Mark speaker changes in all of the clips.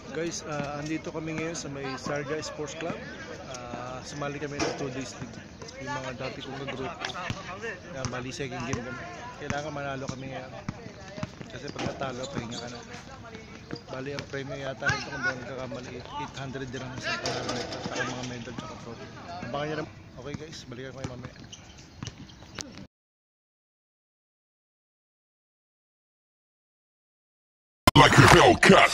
Speaker 1: Guys, andito kami ngayon sa may Sarga Sports Club. Sumali kami ng 2 days league. Yung mga dati kong group. Bali second game kami. Kailangan manalo kami ngayon. Kasi pag natalo, pahinga ka na. Bali ang premium yata nito kung doon kakamali 800 dirham sa panalo nito. Saka mga medal at trophy. Abangan nyo naman. Okay guys, balikan ko kayo mamaya.
Speaker 2: Like a Hellcat.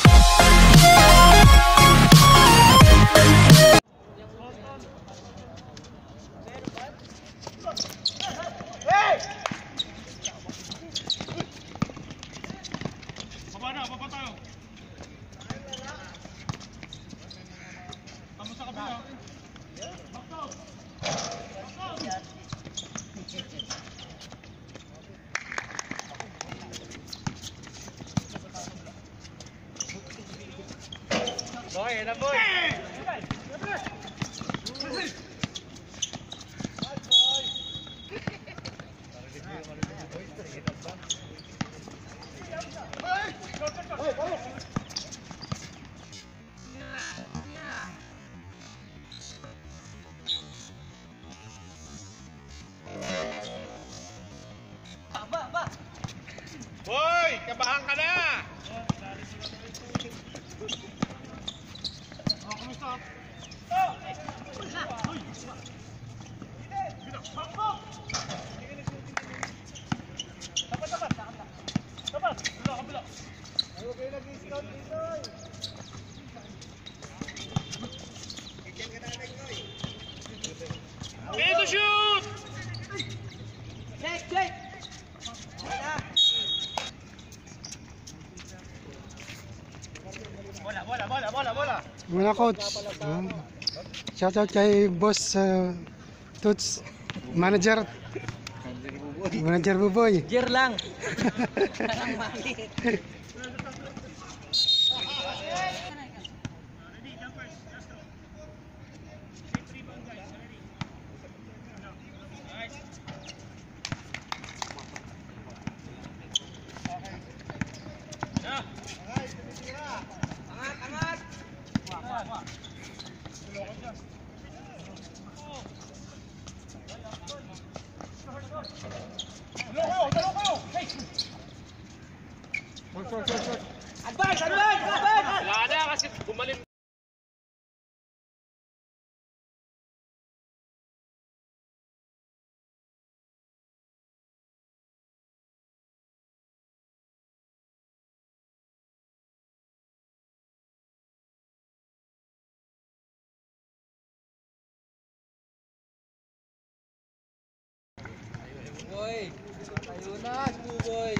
Speaker 3: Baba tayo. Kamu sa kabila. Boy, yan boy. Boy, kabahan ka na. Kumusta? Tapat. Kabila. Okay lagi scout dito. Okay to shoot. Check. Bola.
Speaker 4: Muna coach. Shoutout kay boss Toots. Manager Buboy.
Speaker 5: Jer lang. Ang mali. Angat. Advance! Wala na kasi gumaling. Boy, tayo na, boy.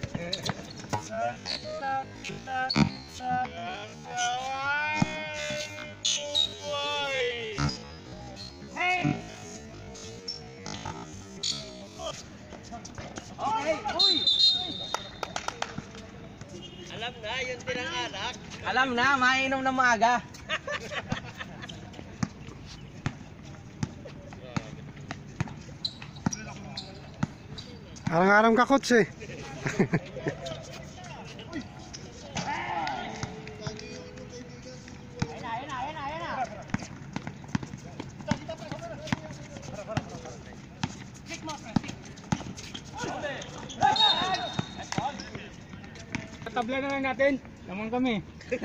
Speaker 5: Okay, uy. Alam na, yun din ang alak. Alam na, mainom na maaga.
Speaker 4: Arang-arang ka coach eh.
Speaker 3: Tabla na lang natin. Naman kami.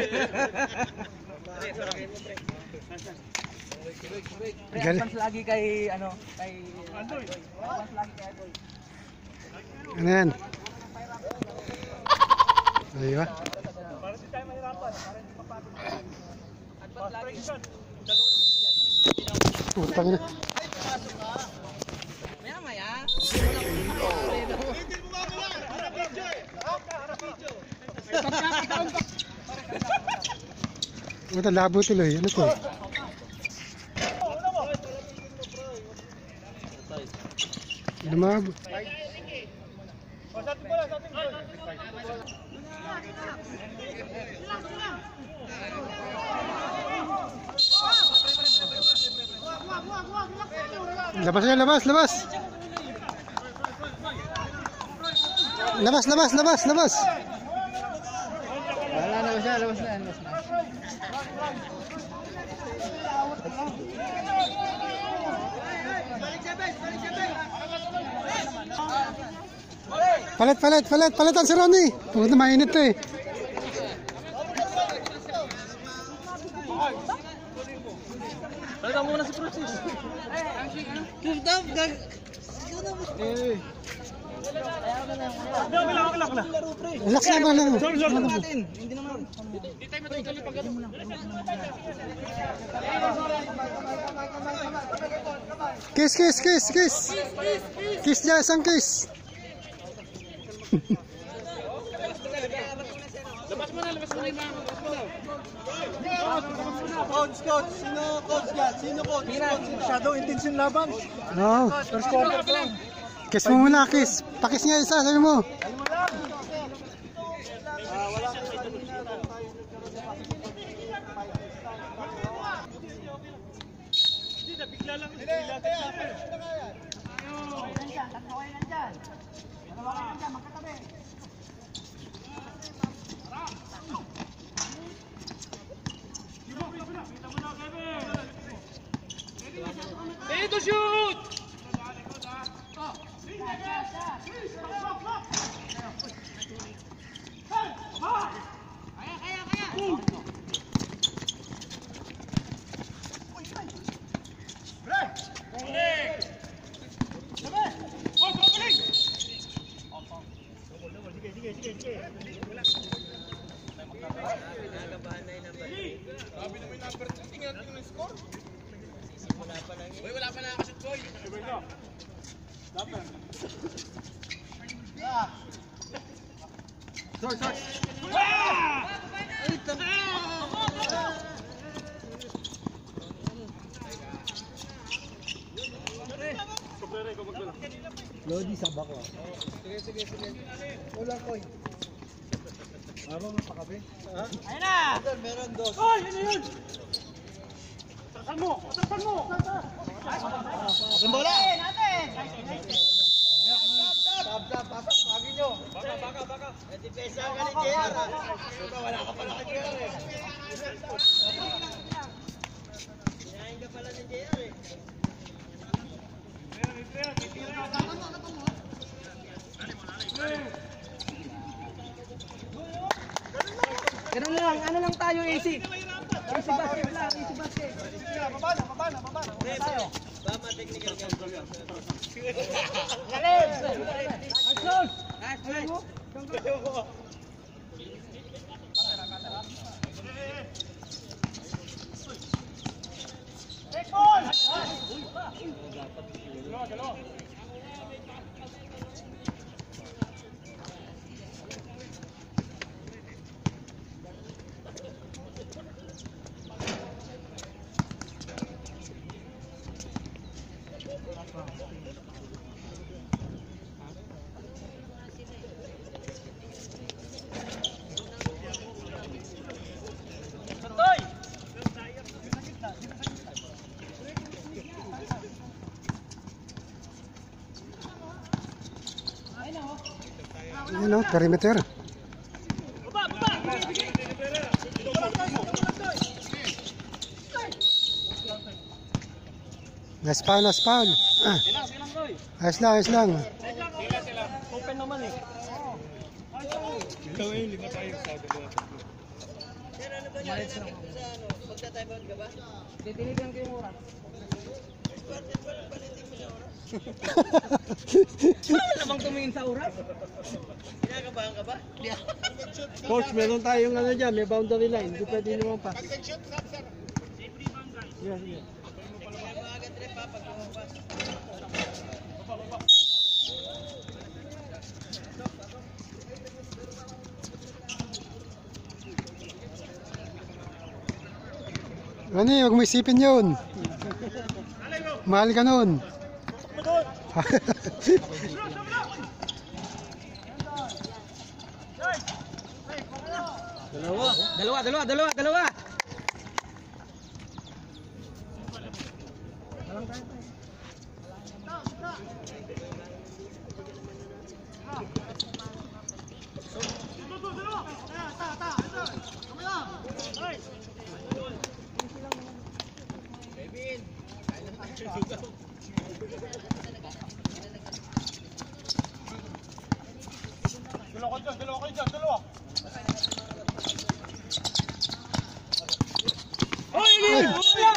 Speaker 5: Advance lagi kay Andoy.
Speaker 4: Ano yan? Ay ba?
Speaker 3: Para di tayo mahirapan. Para hindi mapagod.
Speaker 5: Advance lagi.
Speaker 4: Putang ina.
Speaker 5: Maya.
Speaker 3: Hindi mo mawala. Harap video eh. Harap video.
Speaker 4: Wala labo tuloy. Ano to? Lumabo. Labas na, labas. Labas.
Speaker 5: Wala na siya. labas na.
Speaker 4: Palitan si Ronnie. Huwag na mainit to eh.
Speaker 5: Palitan muna si Francis.
Speaker 4: Relax na ba lang?
Speaker 5: Hindi naman.
Speaker 4: Kiss. Kiss dyan, isang kiss.
Speaker 3: Labas mo na.
Speaker 5: Coach. Sino coach yan? Sino coach?
Speaker 1: Shadow intense yung laban.
Speaker 4: Oo.
Speaker 1: First quarter pa lang.
Speaker 4: Kiss mo muna, kiss. Pakis nga isa, sabi mo.
Speaker 3: Ready to shoot! Wala pa na nakashoot, boy.
Speaker 1: Lodi sa bako. Sige. Wala ko. Habang mapakape. Ha?
Speaker 5: Ayun na! Meron dos.
Speaker 3: Hoy, ano yun? Takpan mo!
Speaker 5: Ang bola!
Speaker 1: Pagin nyo.
Speaker 3: Baka.
Speaker 5: Edi pesa ka ni JR. Wala ka pala kay JR eh. Kinain ka pala ni JR eh. Ganun lang, ano lang tayo AC. AC basket lang, AC basket.
Speaker 1: Baba na.
Speaker 5: Tayo. Bama technical ka. Galing! Action! Nice.
Speaker 3: Take ball!
Speaker 4: Yan o, perimeter. Nice foul. Ah. Ayos lang.
Speaker 5: Open naman eh.
Speaker 1: Ikaw eh, 5 tayo sa dalawa.
Speaker 5: Sir, ano ba yan? Sa ano? Magta-timeout ka ba? Titiligan ko yung oras. Bawal namang tumingin sa oras. Kinakabahan ka ba?
Speaker 1: Coach, meron tayong ano dyan, may boundary line. Hindi pwede naman pa. Yes.
Speaker 5: Maaga trip pa pag lumabas.
Speaker 4: Ronnie, huwag mo isipin yun. Mahal ka nun.
Speaker 5: Dalawa.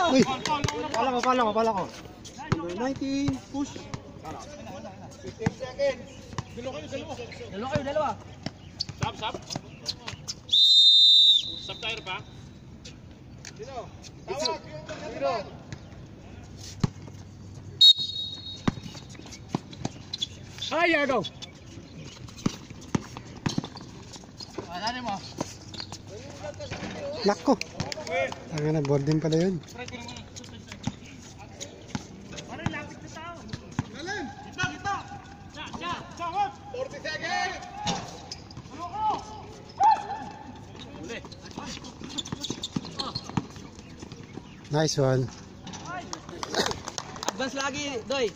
Speaker 4: Uy,
Speaker 3: Pala ko. Number 19, push.
Speaker 5: Dalawa.
Speaker 4: lako. Tanga na, boarding pala yun. Nice one.
Speaker 5: Advance lagi, Doy.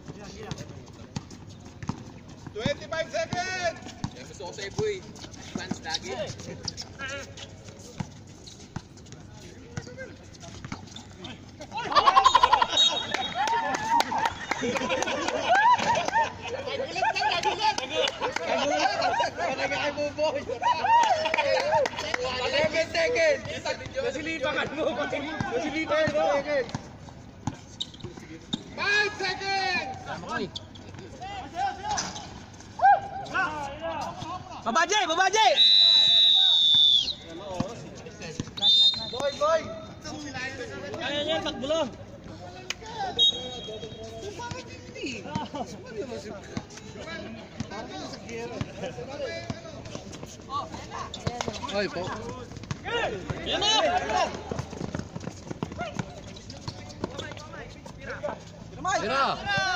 Speaker 3: 25 seconds!
Speaker 5: Gusto ko sa'yo, boy. Advance lagi.
Speaker 3: Nasilipangan mo! Nasilipangan mo! 5 seconds!
Speaker 5: Babajay! Babajay!
Speaker 3: Boy!
Speaker 5: Kaya niya, takbulo.
Speaker 4: Ay po.
Speaker 5: Yan na!
Speaker 4: Yan na.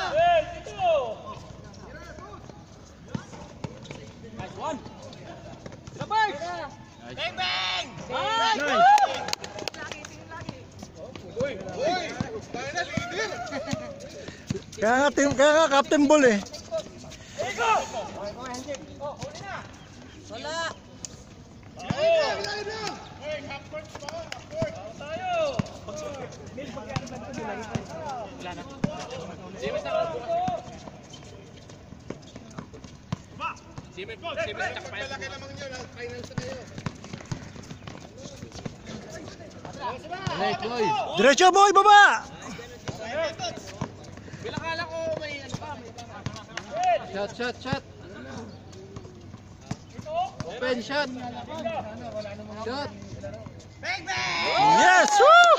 Speaker 5: Nice one! Sabay! Bang bang!
Speaker 3: Boy! Tayo na, leader!
Speaker 1: Kaya nga Captain Ball eh.
Speaker 5: Wala!
Speaker 3: Malaki lamang nyo, finals na kayo.
Speaker 1: Diretso boy, baba!
Speaker 5: Bilakala ko may ano pa, may
Speaker 4: Shot. Open shot. Shot.
Speaker 5: Bang bang!
Speaker 1: Yes! Woo!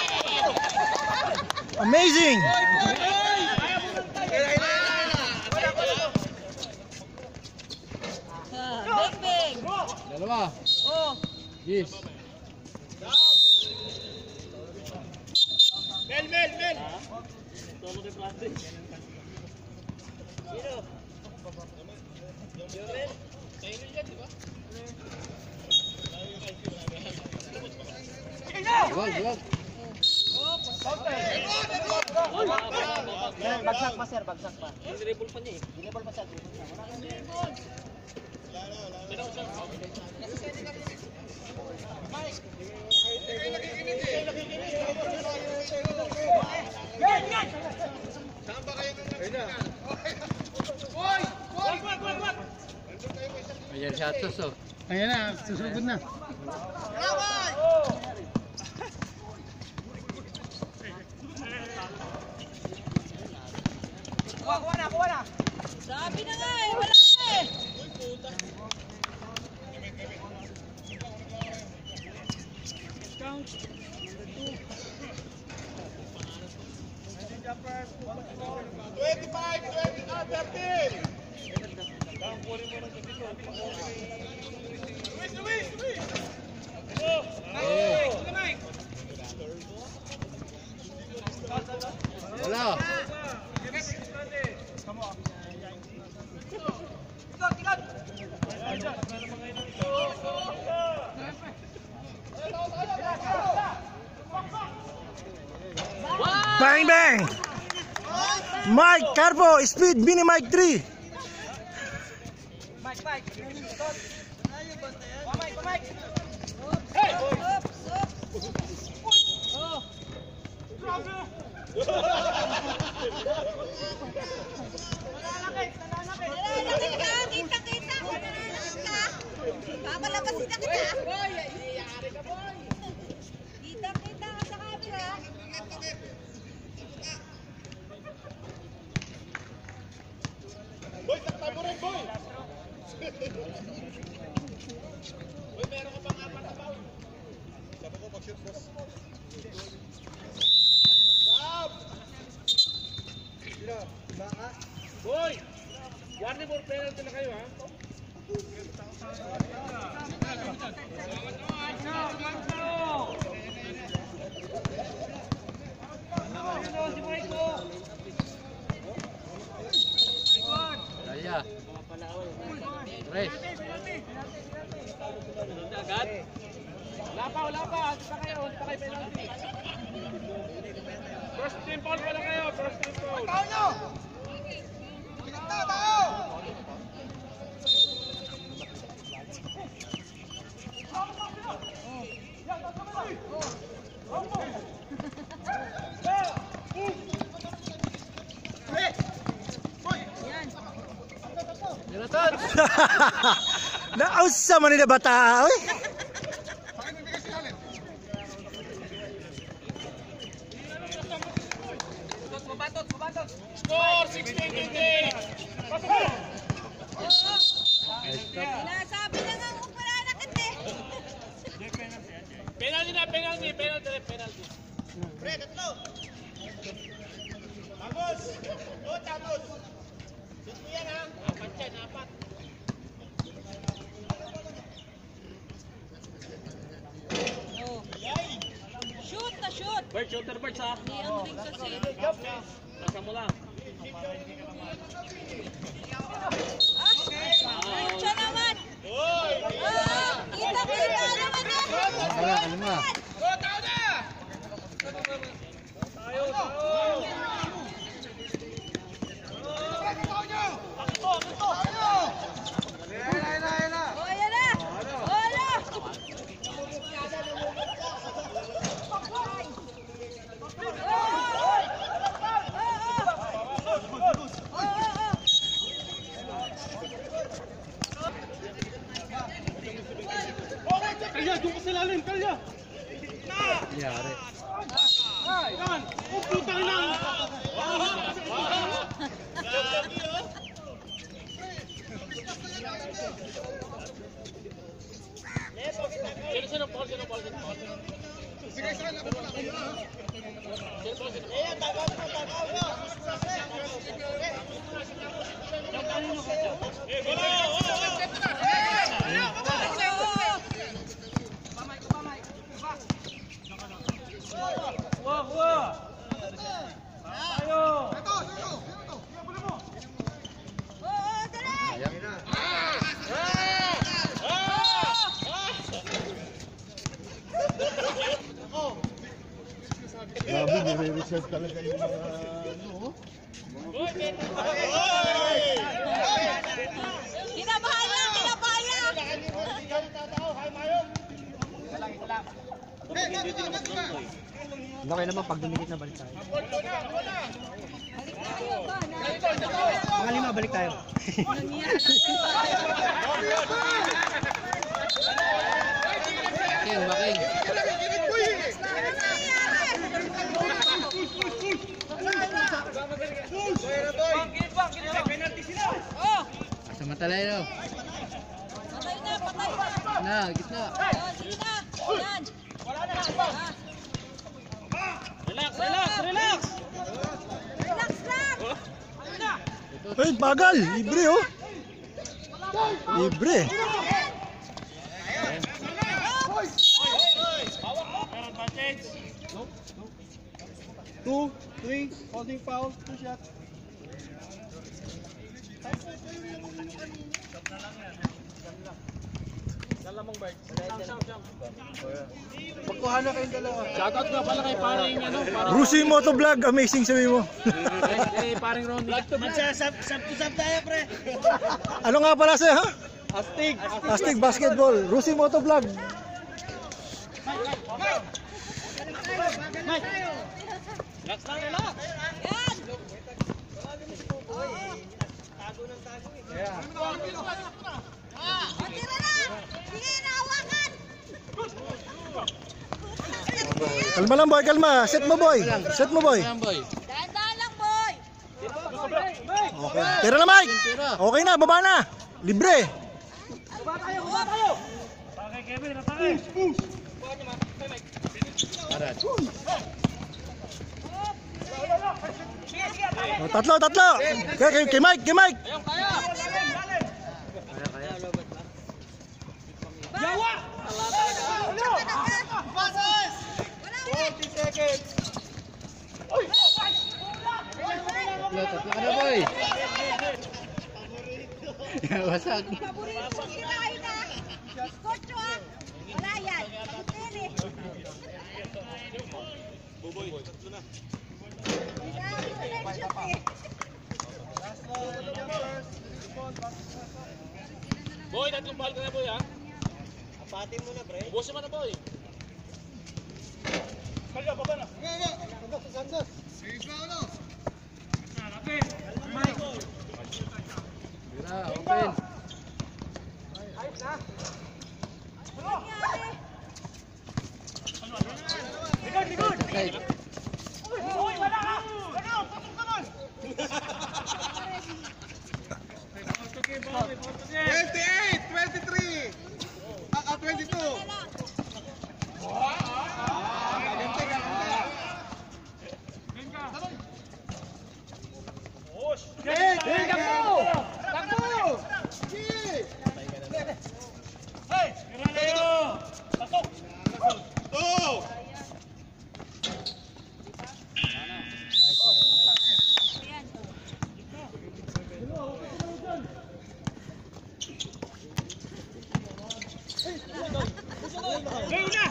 Speaker 1: Amazing!
Speaker 5: Bang bang!
Speaker 4: Dalawa.
Speaker 5: Oh!
Speaker 4: Yes.
Speaker 3: Mel!
Speaker 4: Wag.
Speaker 5: Bagsak pa sir, bagsak pa. Dribble pa niya eh. Dribble pa sir.
Speaker 3: Saan ba kayo nung Boy!
Speaker 4: Ayan shot so. Ayan na, susugod na.
Speaker 5: Kuha na! Sabi na nga eh, wala na eh!
Speaker 4: Wala.
Speaker 1: Bang bang! Mike, Carbo, speed, mini Mike 3.
Speaker 5: Mike! Mike! Hey! Oh!
Speaker 6: Kita. Papalabasin na kita. Kita ka sa camera.
Speaker 3: Boy! Warning for penalty na kayo, ha?
Speaker 5: Daya. Tres. Agad.
Speaker 3: Wala pa. Hindi pa kayo penalty. First team foul pala kayo. First team foul.
Speaker 1: Nausa man nila bata, oy.
Speaker 3: Score 16-20. Pasok mo.
Speaker 6: Nasabi na nga kung wala na kasi.
Speaker 3: Penalty.
Speaker 5: Pre, tatlo.
Speaker 3: Tamos. Tamos. Dito yan, ha? Apat yan, apat.
Speaker 6: Oh. Shoot na shoot.
Speaker 3: Bird, shooter bird, ha?
Speaker 6: Hindi ang ring sa sili.
Speaker 3: Nasa mo lang.
Speaker 6: Diretso naman. Kita naman na.
Speaker 5: Kalma.
Speaker 6: Oh, ayan na. Wala.
Speaker 3: Kalya, doon ka sa lalim, kalya.
Speaker 5: Yari.
Speaker 3: Yan. Oh, putang ina. Sino Paul?
Speaker 1: Grabe, nire-reserve talaga yung mga ano.
Speaker 6: Kinabahan.
Speaker 5: Okay naman pag dumikit na balik tayo. Mga lima, balik tayo. King, baking. Samantalay daw.
Speaker 6: Patay na.
Speaker 5: Na, gitna.
Speaker 6: Oh, sige na. Yan.
Speaker 3: Relax.
Speaker 6: Relax lang.
Speaker 1: Ay, bagal! Libre, oh! Libre!
Speaker 3: Advantage.
Speaker 1: 2, 3, holding foul, 2 shots. Magkuha na kayong dalawa.
Speaker 3: Shoutout nga pala kay paring
Speaker 1: Rusi Motovlog, amazing sabi mo.
Speaker 3: paring Ronnie. Magsasab tayo, pre.
Speaker 1: Ano nga pala sa'yo, ha?
Speaker 3: Astig.
Speaker 1: Astig Basketball, Rusi Motovlog.
Speaker 3: Relax lang, relax.
Speaker 6: Yan. O, tira na. Sige, nahawakan.
Speaker 1: Kalma lang, boy, kalma. Set mo, boy. Set mo, boy.
Speaker 6: Dahan-dahan lang, boy.
Speaker 1: Okay. Tira na, Mike. Okay na, baba na. Libre.
Speaker 3: Bakit Kevin, atake.
Speaker 1: Tatlo! Kay Mike!
Speaker 3: Yawa!
Speaker 6: Wala,
Speaker 3: 40 seconds.
Speaker 6: paborito kong kinain na. Bizcocho ah. Wala yan. Pagkili. Buboy, tatlo na.
Speaker 3: Boy, tatlong ball ka na, boy, ha?
Speaker 5: Apatin mo na, pre.
Speaker 3: Ubusin mo na, boy. Kaya, baba na. Likod! Uy, wala ka! Ano? Pasok naman!
Speaker 5: 23! 22!
Speaker 3: Hey! Guerrero! Pasok! Gawin na!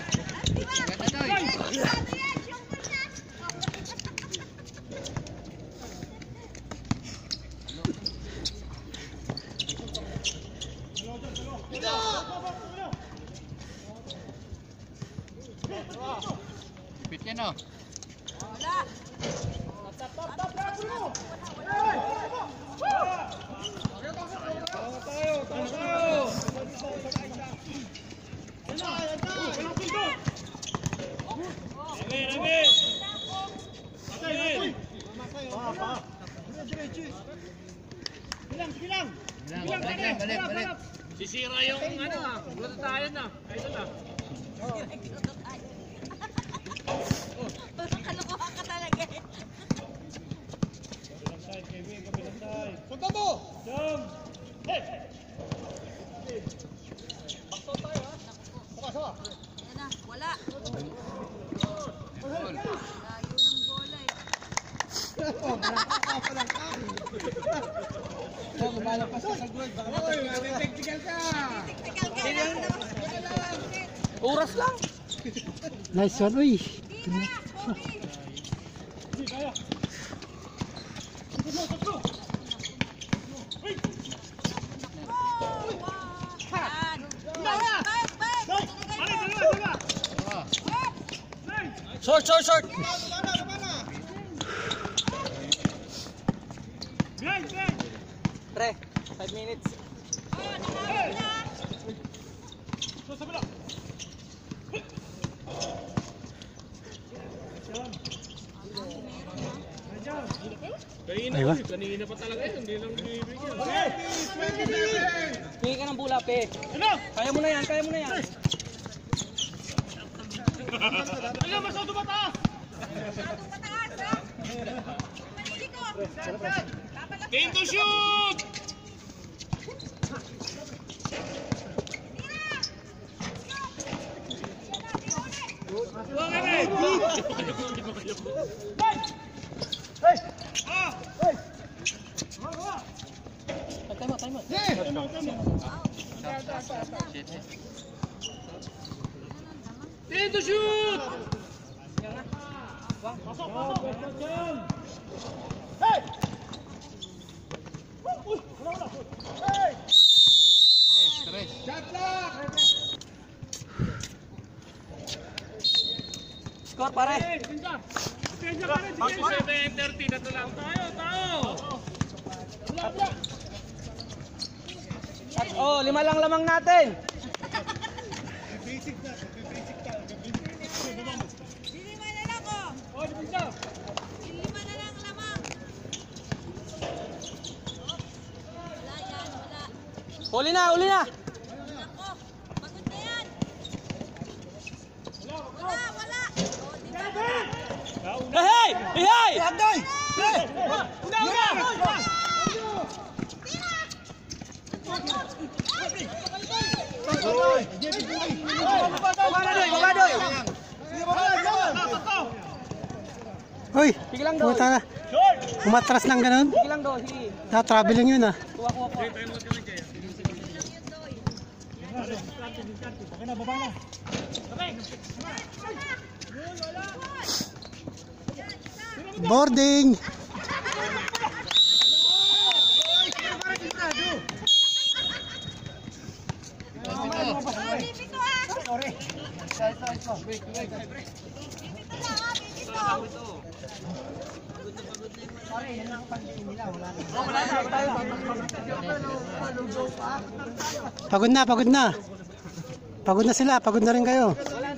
Speaker 3: Balik. Sisira yung ano ah, glutatayan na. Ayun na.
Speaker 6: Kalokohan ka talaga eh.
Speaker 5: Punta mo!
Speaker 3: Jump! Hey!
Speaker 6: Ayan na, wala. Layo ng bola eh.
Speaker 5: Technical ka!
Speaker 6: Technical ka lang.
Speaker 5: Oras lang!
Speaker 4: Nice one, uy.
Speaker 6: Hindi na, Kobe.
Speaker 3: Hindi kaya.
Speaker 5: Short!
Speaker 3: Behind!
Speaker 5: Pre, 5 minutes.
Speaker 3: Sa kabila.
Speaker 4: Aywa.
Speaker 3: Kanina pa talaga yun, hindi lang bibigyan.
Speaker 5: Hingi ka ng bula, pe.
Speaker 3: Ano?
Speaker 5: Kaya mo na yan.
Speaker 3: Ano, masyado mataas!
Speaker 6: Masyadong mataas ha. Mali ko.
Speaker 3: Game to shoot!
Speaker 5: Time out.
Speaker 3: Game to shoot!
Speaker 5: Pasok.
Speaker 3: Hey!
Speaker 5: Score, pare.
Speaker 3: Pag 7:30 na to lang. Tayo!
Speaker 5: Oh, 5 lang lamang natin.
Speaker 6: Lima na lang ko. Lima na lang lamang. Wala yan, wala.
Speaker 5: Huli na.
Speaker 6: Ako, pagod na yan. Wala. O, di ba?
Speaker 5: Hey! Agdoy!
Speaker 4: Uy, puta ka. Umatras ng ganun.
Speaker 5: Sige lang do, sige.
Speaker 4: Traveling yun ah.
Speaker 5: Kuha.
Speaker 4: Boarding.
Speaker 6: Bibito ah! Bibito lang ah, bibito!
Speaker 4: Pagod na, pagod na. Pagod na sila, pagod na rin kayo.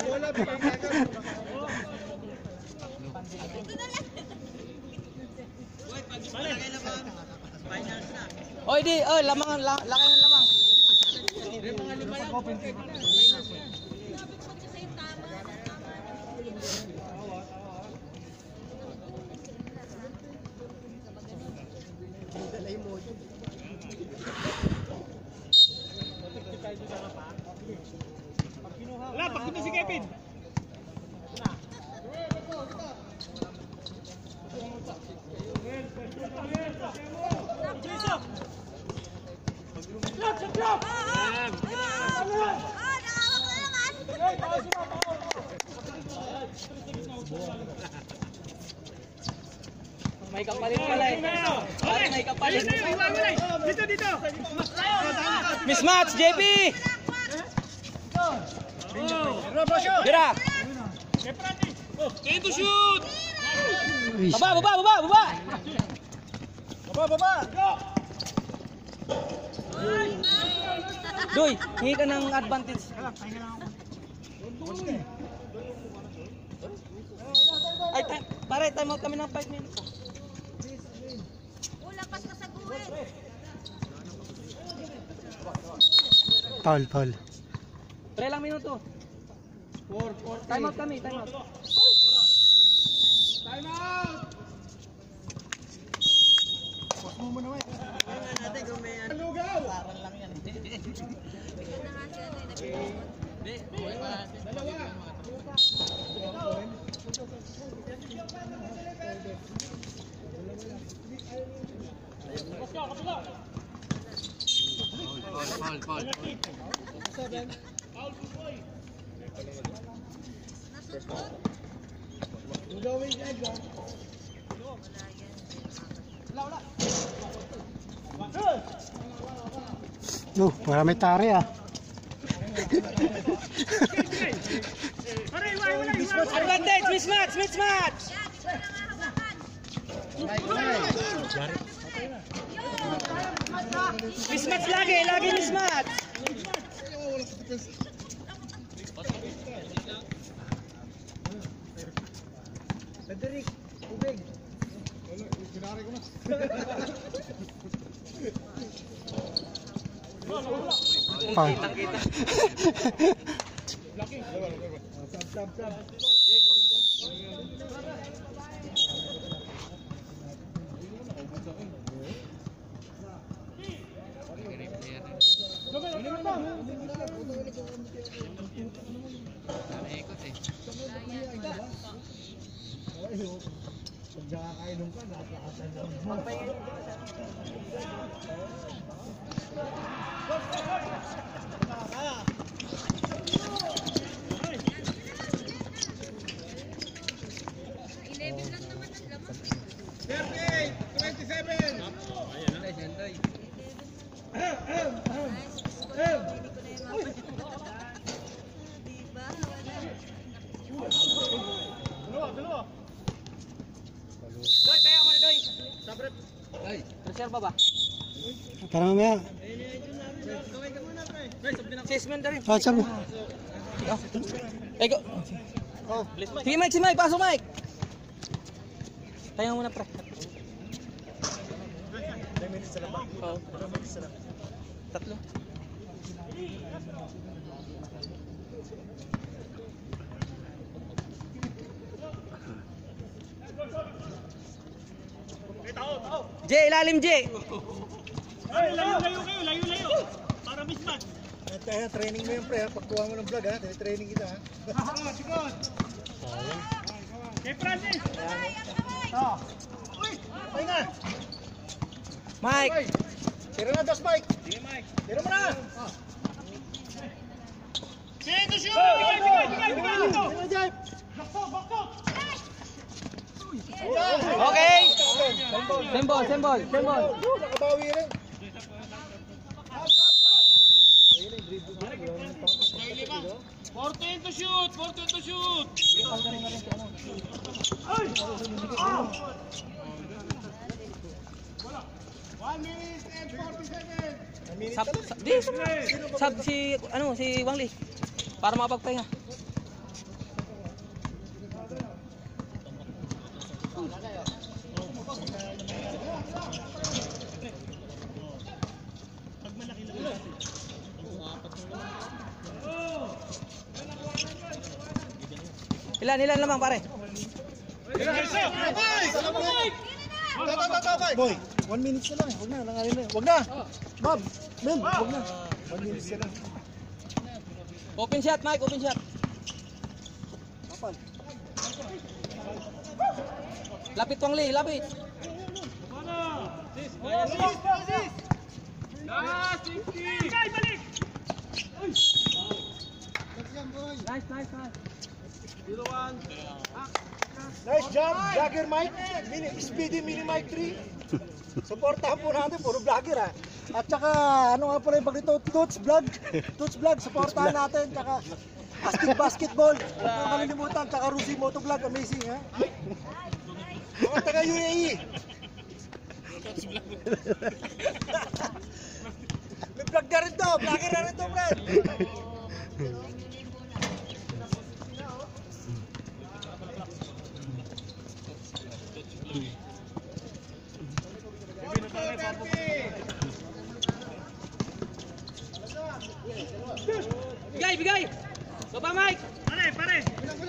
Speaker 5: Oy, di, lamang, lakay ng lamang.
Speaker 3: Wala, pakit na si Kevin.
Speaker 5: May kapalit pala eh. May kapalit.
Speaker 3: Dito, dito.
Speaker 5: Mismatch, JP! Tira!
Speaker 3: Kaya to shoot!
Speaker 4: Uy,
Speaker 5: Baba! Doy, hingi ka ng advantage. Ay, pare, time out kami ng 5 minutes.
Speaker 6: Lapas ka sa guwit!
Speaker 4: Paul, Paul.
Speaker 5: Pre lang minuto. Time out kami, time out.
Speaker 4: No, marami tari ah.
Speaker 5: Advantage, mismatch! Mismatch lagi mismatch!
Speaker 4: Paul.
Speaker 5: Reserva ba?
Speaker 4: Para mamaya.
Speaker 5: Assessment na rin.
Speaker 4: Sabi.
Speaker 5: Ego. Sige Mike, pasok Mike. Tayo muna pre.
Speaker 1: 10 minutes na lang ba?
Speaker 5: Oo.
Speaker 1: 3 minutes na lang.
Speaker 5: 3. J, ilalim J.
Speaker 3: Ay, layo kayo, layo. Para mismatch.
Speaker 1: Kaya training mo yung pre, pagkuha mo ng vlog ha, training kita ha.
Speaker 3: Sigod. Kay Francis. Uy, ay na.
Speaker 5: Mike.
Speaker 1: Tira na, dos Mike.
Speaker 3: Sige, Mike.
Speaker 1: Tira mo na.
Speaker 3: Sige, to shoot. Bigay dito. Bakto.
Speaker 5: Okay. Sembol.
Speaker 1: Nakabawi rin.
Speaker 3: Forte to shoot. Ay! 1 minute and 47.
Speaker 5: Sab si Wang Lee. Para makapagpahinga. Ilan lamang pare?
Speaker 1: Boy, 1 minute na lang. Huwag na, langarin na. Huwag na. Bob, Mel, huwag na. 1 minute na lang.
Speaker 5: Open shot, Mike, open shot.
Speaker 1: Kapal.
Speaker 5: Lapit Wang Lee, lapit.
Speaker 3: Balik!
Speaker 5: Nice.
Speaker 1: Nice job, Vlogger Mike. Speedy Mini Mike 3. Supportahan po natin, puro vlogger ha. At saka, ano nga pala yung pag ito, Toots Vlog, supportahan natin. Tsaka, Astig Basketball, huwag na malilimutan. Tsaka Rusi Motovlog, amazing ha. Mga taga UAE. May vlog na rin to, vlogger na rin to, friend.
Speaker 5: Bigay. Baba Mike.
Speaker 3: Pare.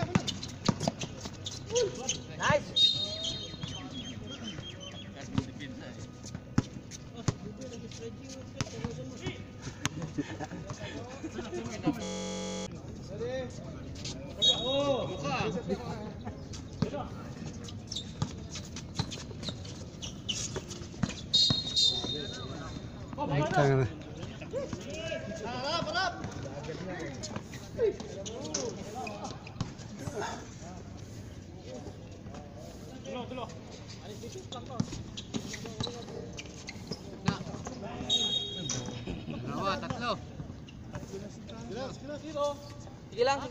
Speaker 5: Nice.
Speaker 4: Tanga na.
Speaker 3: Tulo.
Speaker 5: Tatlo. Sige lang.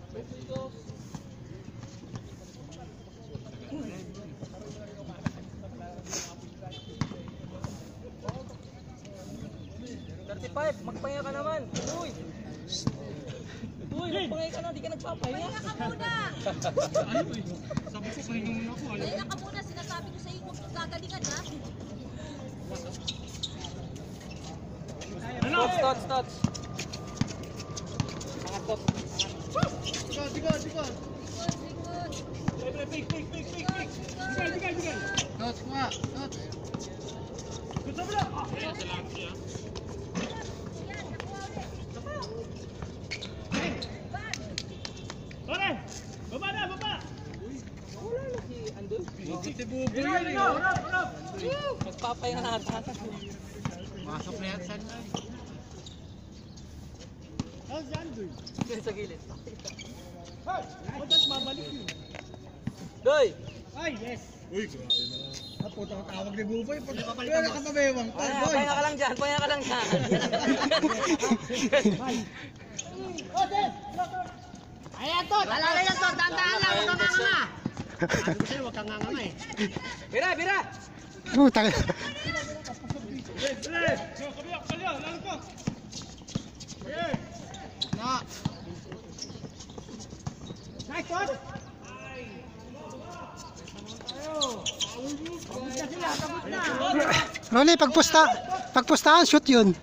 Speaker 5: Magpahinga ka naman. Uy, magpahinga ka na, di ka nagpapahinga.
Speaker 6: Pahinga ka muna. Pahinga ka muna. Sinasabi ko sa iyo kung gagalingan ha.
Speaker 5: Tots. Mga tots.
Speaker 3: Sigod. Bigay.
Speaker 5: Tots nga. Tots.
Speaker 3: Gusto mo na. Pare, baba na.
Speaker 5: Wala na si Andol.
Speaker 3: Harap.
Speaker 5: Magpapahinga na ata.
Speaker 3: Masok na yan, San. How's Andrew?
Speaker 5: Sa gilid.
Speaker 3: Mabalik yun.
Speaker 5: Doy!
Speaker 3: Ay, yes.
Speaker 1: Uy, grabe na. Putang tawag ni Buboy.
Speaker 3: Papalitan mo.
Speaker 1: Kabewang
Speaker 5: Pahinga ka lang dyan.
Speaker 3: Ayan to, lalala yan to, tandaan lang, huwag kang nganga. Sabi ko sa'yo, huwag kang nganga eh.
Speaker 5: Bira!
Speaker 4: Tanga.
Speaker 3: Kalya, lalo ko. Nice one. Tapos na.
Speaker 4: Rolly, pagpustahan, shoot yun.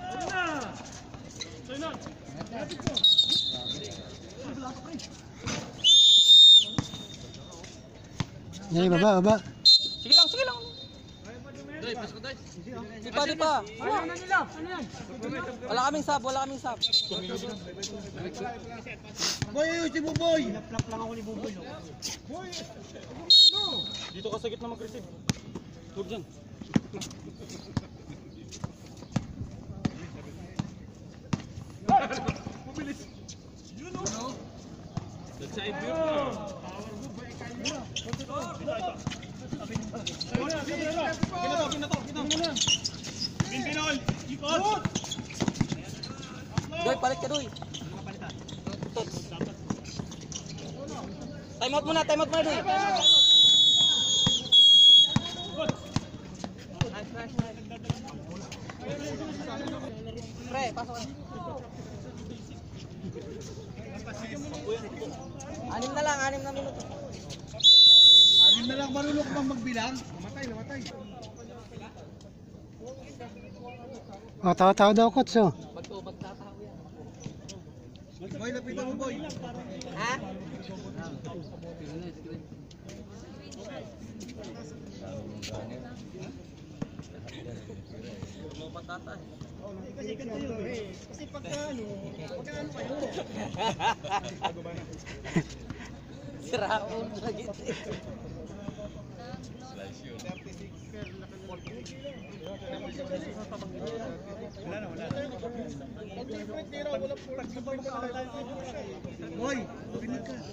Speaker 4: Baba.
Speaker 5: Sige lang. Di pa. Wala kaming sub.
Speaker 3: Dito ka sa gitna mag-receive. Huwag dyan.
Speaker 5: Doy, palit ka Doy. Time out muna Doy. Pre, pasok ka. 6 na minuto.
Speaker 3: Marunong ka bang magbilang? Namatay.
Speaker 4: O, tao-tao daw, coach, oh.
Speaker 5: Magtatahaw yan.
Speaker 3: Boy, lapitan mo, boy.
Speaker 5: Ha?
Speaker 3: Kasi pagka ano kayo.
Speaker 5: Siraon sa gitna.
Speaker 3: Boy, pinig ka.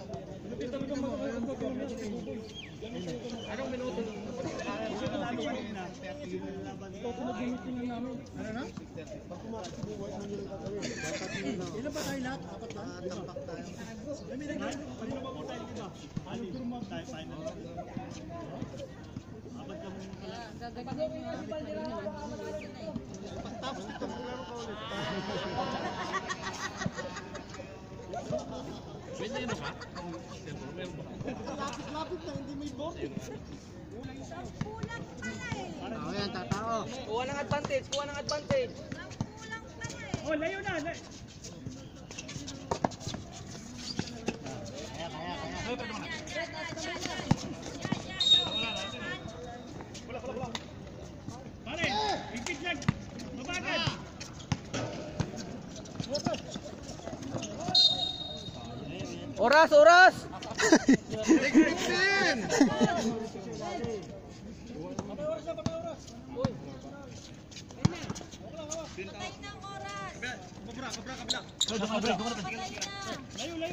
Speaker 3: Anong minuto? Ano na? Ilan ba tayo lahat? Apat lang? Tampak tayo. Kanina ba mo tayo diba? Ano turma tayo final? Apat ka muna pala. Pagtapos ito, maglaro ka ulit. Pwede na ba? Lapit lang, hindi may ball.
Speaker 6: Kulang pala eh.
Speaker 3: Oo yan, tatao.
Speaker 5: Kuha ng advantage.
Speaker 6: Kulang pala eh.
Speaker 3: Oh, layo na. Pare, ikit lang. Mabagal.
Speaker 5: Oras!
Speaker 6: Patay ng oras.
Speaker 3: Kabra.
Speaker 6: Patay na.
Speaker 3: Layo.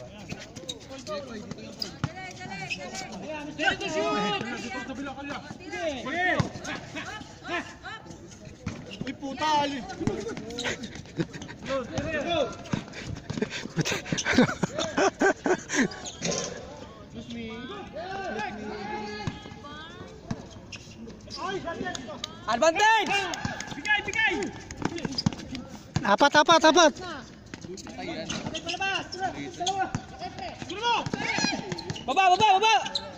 Speaker 6: Dali.
Speaker 3: Dito shoot! Kabila. Sige. Uy, puta, ali. Go.
Speaker 5: Advantage!
Speaker 3: Bigay!
Speaker 4: Apat.
Speaker 3: Palabas! Dalawa!
Speaker 5: Baba!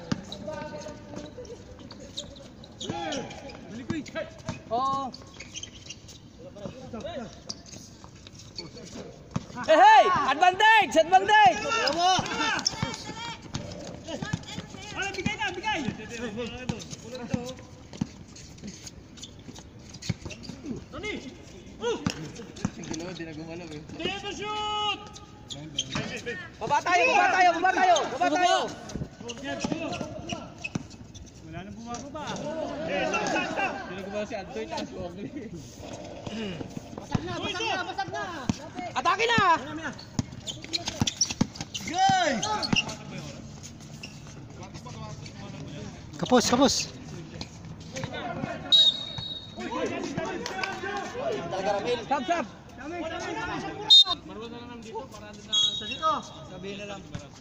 Speaker 5: Oo. Hey! Advantage!
Speaker 3: Ano, bigay! Tony! Dito shoot!
Speaker 5: Baba tayo!
Speaker 3: Wala nang bumababa. Stop! Basag na!
Speaker 5: Atake na!
Speaker 3: Guys!
Speaker 4: Kapos.
Speaker 5: Sab!
Speaker 3: Sa dito! Sabihin na lang.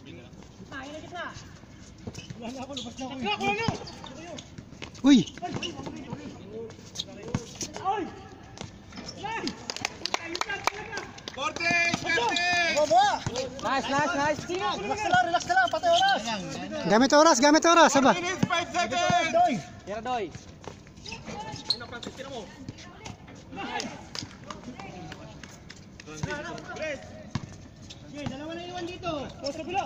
Speaker 3: Wala na ako, lubas na ako.
Speaker 4: Uy!
Speaker 5: Nice!
Speaker 3: Relax na lang, patay oras.
Speaker 4: Gamit oras, aba.
Speaker 5: Tira Doy!
Speaker 3: Okay, dalawa na iwan dito. Sa bila.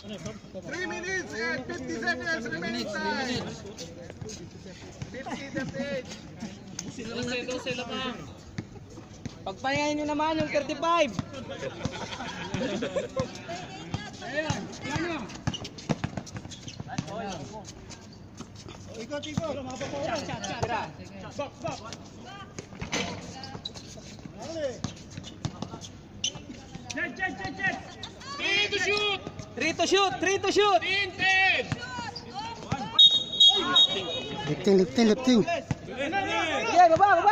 Speaker 1: 3 minutes and 50 seconds remaining time. 50 seconds.
Speaker 5: Pagpahingahin nyo naman yung 35.
Speaker 3: Ikot. Back. Check.
Speaker 5: 3 to shoot.
Speaker 4: Lifting.
Speaker 5: Yeah, baba.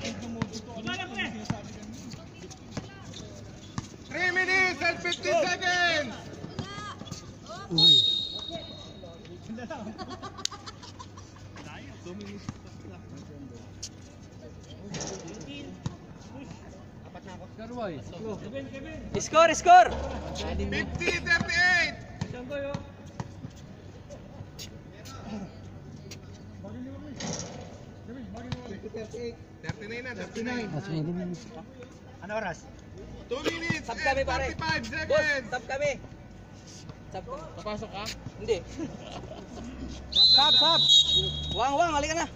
Speaker 1: 3 minutes and 50 seconds.
Speaker 4: Uy.
Speaker 5: Score.
Speaker 1: 50-38.
Speaker 3: Ano oras?
Speaker 1: 2 minutes
Speaker 5: Stop
Speaker 1: and
Speaker 5: kami, pare.
Speaker 1: 45
Speaker 5: Boss,
Speaker 1: seconds.
Speaker 5: stop kami. Papasok ka? Hindi. Stop. Wang, halika na.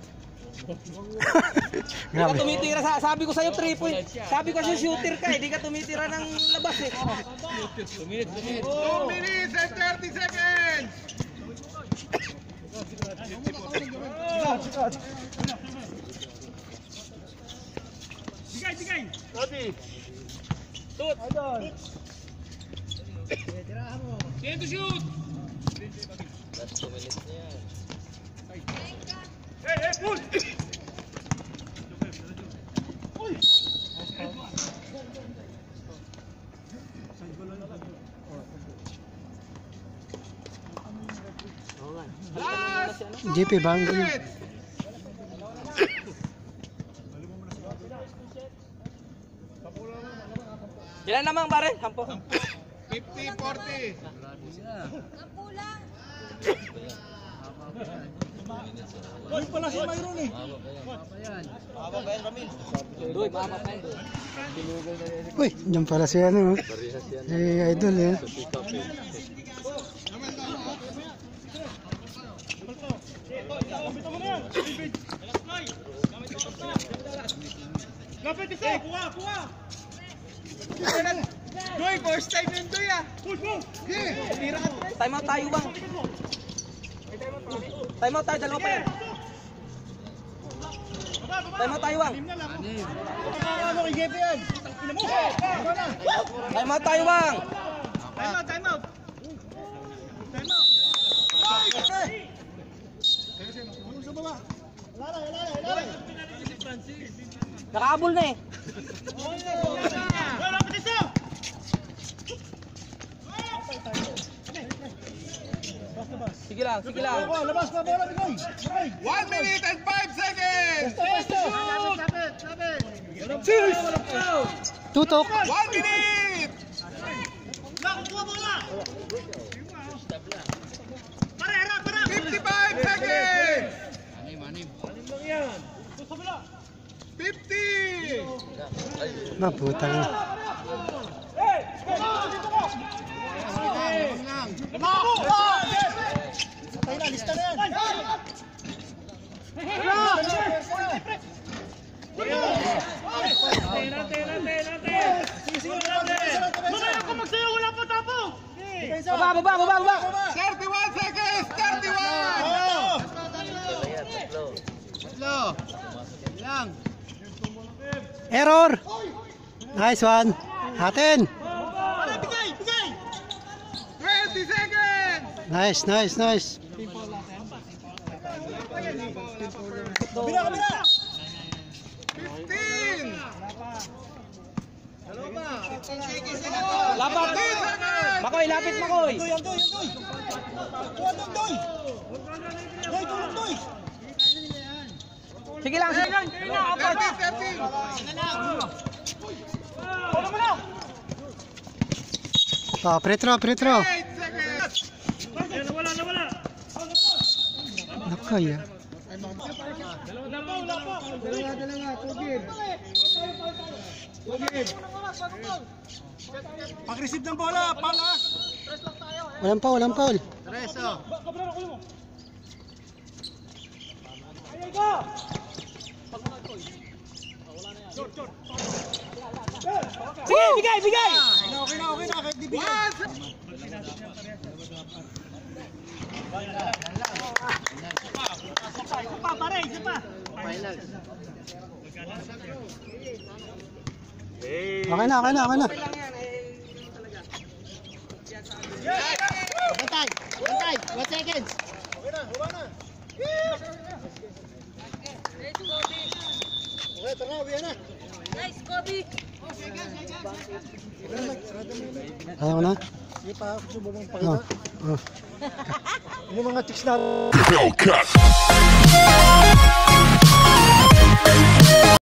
Speaker 5: Di ka tumitira sabi ko sa'yo 3 point. Sabi ko sa'yo shooter ka eh. Di ka tumitira ng labas eh.
Speaker 1: 2 minutes and 30 seconds.
Speaker 3: Sigay.
Speaker 5: Shoot.
Speaker 3: Pull!
Speaker 4: GP bang?
Speaker 5: Ilan naman pare? 10.
Speaker 1: 50-40.
Speaker 6: Kulang.
Speaker 3: Uy, pala si Mayroon eh.
Speaker 5: Doy, mama pa yun.
Speaker 4: Uy, dyan pala si ano. Si Idol eh.
Speaker 3: Lapit isa! Kuha!
Speaker 1: Doy, first time yun, Doy ah.
Speaker 5: Time out tayo bang? Time out tayo, dalawa pa yan. Time out tayo bang?
Speaker 3: Ano kay Jeppe yan?
Speaker 5: Time out tayo bang?
Speaker 3: Time out! Sa baba! Wala na!
Speaker 5: Nakaabol na eh.
Speaker 3: Lapit isa!
Speaker 5: Sige lang.
Speaker 3: Labas pa bola, Bigoy!
Speaker 1: 1 minute and 5 seconds.
Speaker 3: Basta!
Speaker 4: Tutok.
Speaker 1: 1 minute.
Speaker 3: Kuha bola! Para!
Speaker 1: 55 seconds. 50.
Speaker 4: Maputang.
Speaker 3: Patay na, lista na yan!
Speaker 5: Baba.
Speaker 1: 31 seconds. 31.
Speaker 4: Error. Nice one. Atin.
Speaker 1: 20 seconds.
Speaker 4: Nice.
Speaker 3: Kabila!
Speaker 1: 15.
Speaker 5: Lapat. Makoy, lapit Makoy.
Speaker 3: Doy! Kuha doon, Doy! Tulog, Doy!
Speaker 5: Sige lang.
Speaker 1: 30.
Speaker 4: Pretro.
Speaker 1: 8 seconds.
Speaker 3: Nawala!
Speaker 4: Nakay ah.
Speaker 3: Pag-receive ng bola, pang
Speaker 4: Walang foul, walang foul.
Speaker 5: Sige, bigay, bigay!
Speaker 3: Okay na, kahit di bigyan. Isa pa, pare, isa pa.
Speaker 4: Okay na, okay na, okay na.
Speaker 3: Bantay, 1 seconds. Okay, tara, uwi na.
Speaker 6: Nice, Kobe!
Speaker 4: Kaya ko na?
Speaker 3: Sige pa, gusto mo mong
Speaker 4: Oh.
Speaker 3: pakita.
Speaker 4: Oh.
Speaker 3: Yung mga chicks na
Speaker 2: Hellcat.